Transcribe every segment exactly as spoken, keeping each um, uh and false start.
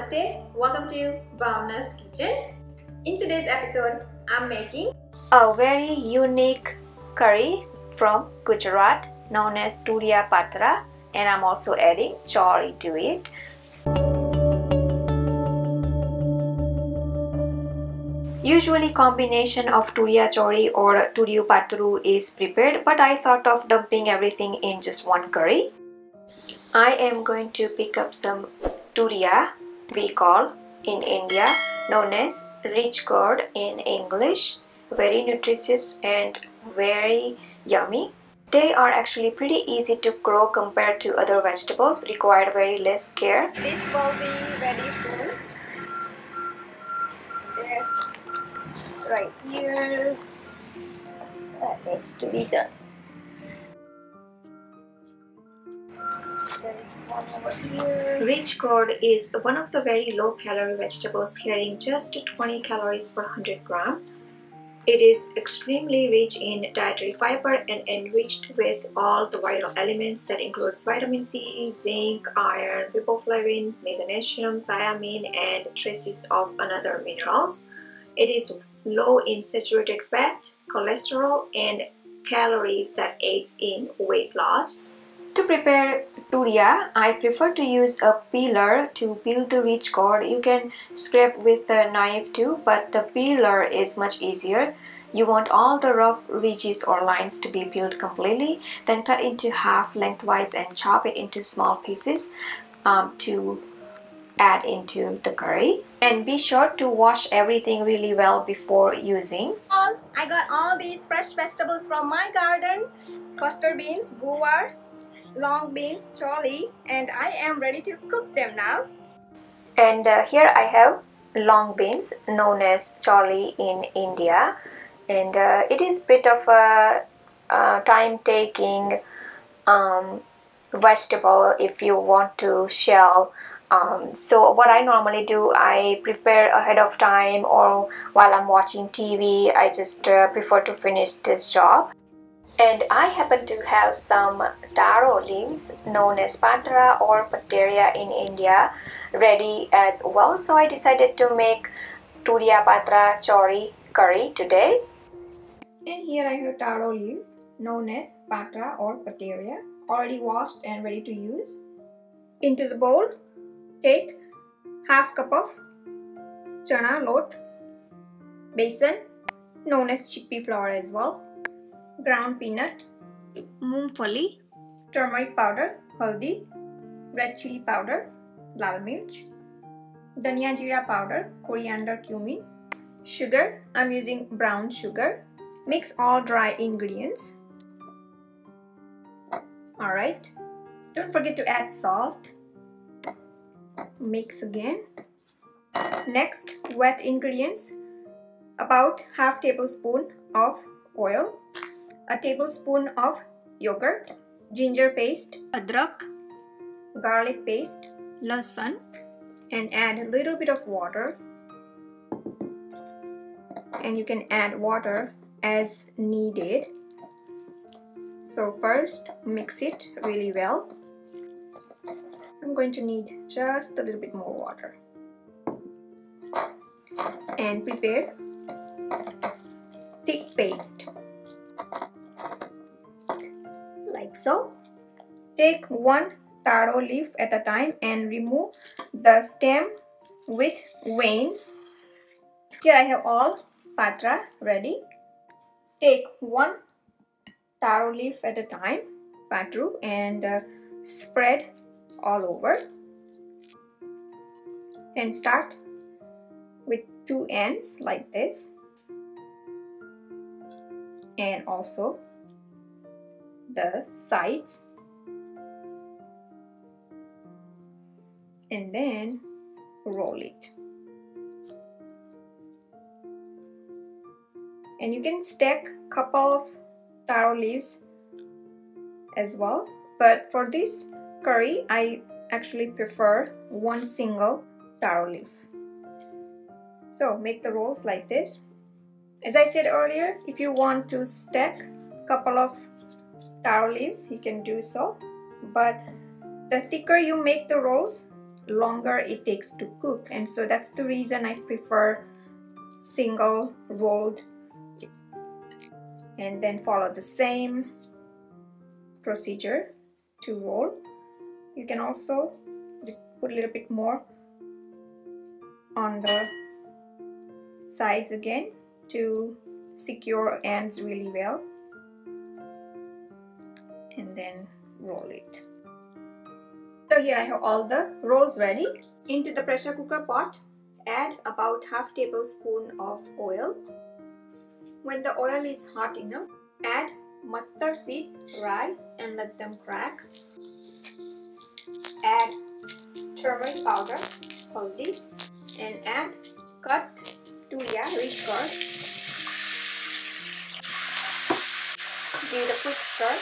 Namaste, welcome to Bhavna's Kitchen. In today's episode, I'm making a very unique curry from Gujarat known as Turiya Patra, and I'm also adding chori to it. Usually combination of Turiya Chori or Turiya Patra is prepared, but I thought of dumping everything in just one curry. I am going to pick up some Turiya, we call in India, known as rich gourd in English. Very nutritious and very yummy. They are actually pretty easy to grow compared to other vegetables, require very less care. This will be ready soon. There, right here. That needs to be done. There is one over here. Rich gourd is one of the very low calorie vegetables, carrying just twenty calories per one hundred gram. It is extremely rich in dietary fiber and enriched with all the vital elements that includes vitamin C, zinc, iron, riboflavin, magnesium, thiamine, and traces of another minerals. It is low in saturated fat, cholesterol, and calories that aids in weight loss. To prepare Turiya, I prefer to use a peeler to peel the rich gourd. You can scrape with a knife too, but the peeler is much easier. You want all the rough ridges or lines to be peeled completely, then cut into half lengthwise and chop it into small pieces um, to add into the curry. And be sure to wash everything really well before using. I got all these fresh vegetables from my garden: cluster beans, gourd, long beans, chori, and I am ready to cook them now. And uh, here I have long beans, known as chori in India, and uh, it is bit of a, a time-taking um, vegetable if you want to shell. Um, so what I normally do, I prepare ahead of time, or while I'm watching T V, I just uh, prefer to finish this job. And I happen to have some taro leaves, known as patra or pateriya in India, ready as well. So I decided to make Turiya Patra Chori curry today. And here I have taro leaves, known as patra or pateriya, already washed and ready to use. Into the bowl, take half cup of chana lot, besan, known as chickpea flour as well, ground peanut, moongfali, turmeric powder, haldi, red chili powder, lal mirch, dhania jeera powder, coriander, cumin, sugar. I'm using brown sugar. Mix all dry ingredients. Alright, don't forget to add salt. Mix again. Next, wet ingredients: about half tablespoon of oil, a tablespoon of yogurt, ginger paste, adrak, garlic paste, lasan, and add a little bit of water. And you can add water as needed. So first, mix it really well. I'm going to need just a little bit more water. And prepare thick paste. Like so. Take one taro leaf at a time and remove the stem with veins. Here I have all patra ready. Take one taro leaf at a time, patru, and uh, spread all over. Then start with two ends like this, and also the sides, and then roll it. And you can stack a couple of taro leaves as well, but for this curry I actually prefer one single taro leaf. So make the rolls like this. As I said earlier, if you want to stack a couple of taro leaves, you can do so, but the thicker you make the rolls, longer it takes to cook, and so that's the reason I prefer single rolled, and then follow the same procedure to roll. You can also put a little bit more on the sides again to secure ends really well, and then roll it. So here I have all the rolls ready. Into the pressure cooker pot, add about half tablespoon of oil. When the oil is hot enough, add mustard seeds, rye, and let them crack. Add turmeric powder, haldi, and add cut Turiya rich gourd. Give it a quick stir.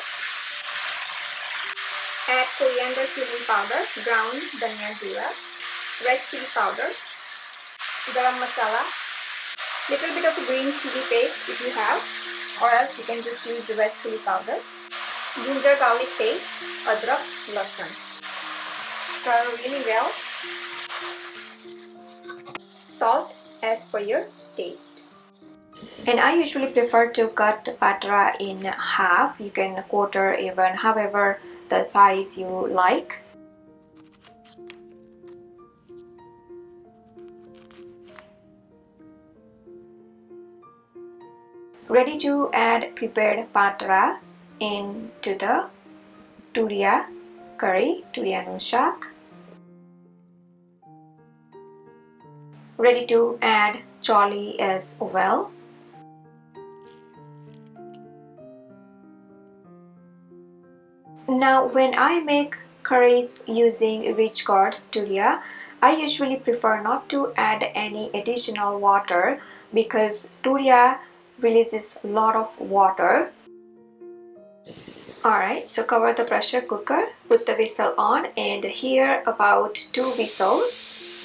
Add coriander chili powder, ground dhania jeera, red chili powder, garam masala, little bit of green chili paste if you have, or else you can just use the red chili powder, ginger garlic paste, adrak, lasan. Stir really well. Salt as per your taste. And I usually prefer to cut patra in half. You can quarter even, however the size you like. Ready to add prepared patra into the Turiya curry, Turiya no shak. Ready to add choli as well. Now when I make curries using rich gourd Turiya, I usually prefer not to add any additional water because Turiya releases a lot of water. Alright, so cover the pressure cooker, put the whistle on, and here about two whistles.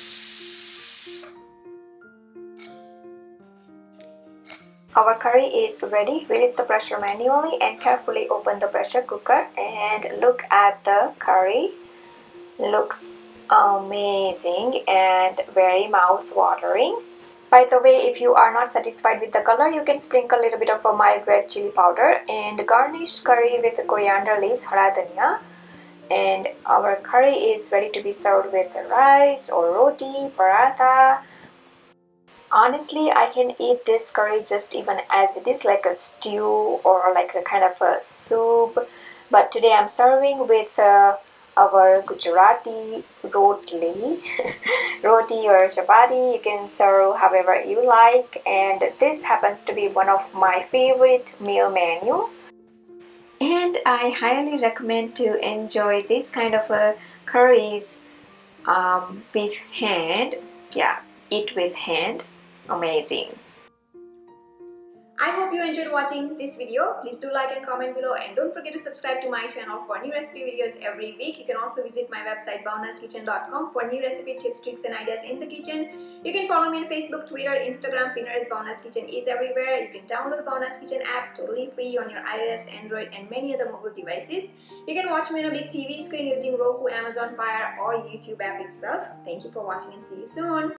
Our curry is ready. Release the pressure manually and carefully open the pressure cooker and look at the curry. Looks amazing and very mouth-watering. By the way, if you are not satisfied with the color, you can sprinkle a little bit of a mild red chili powder and garnish curry with coriander leaves, hara dhania. And our curry is ready to be served with rice or roti, paratha. Honestly, I can eat this curry just even as it is, like a stew or like a kind of a soup. But today I'm serving with uh, our Gujarati rotli, roti or chapati. You can serve however you like. And this happens to be one of my favorite meal menu. And I highly recommend to enjoy this kind of a curries um, with hand. Yeah, eat with hand. Amazing. I hope you enjoyed watching this video. Please do like and comment below, and don't forget to subscribe to my channel for new recipe videos every week. You can also visit my website Bhavna's Kitchen dot com for new recipe tips, tricks and ideas in the kitchen. You can follow me on Facebook, Twitter, Instagram. Pinterest. Bhavna's Kitchen is everywhere. You can download the Bhavna's Kitchen app totally free on your iOS, Android and many other mobile devices. You can watch me on a big T V screen using Roku, Amazon Fire or YouTube app itself. Thank you for watching and see you soon.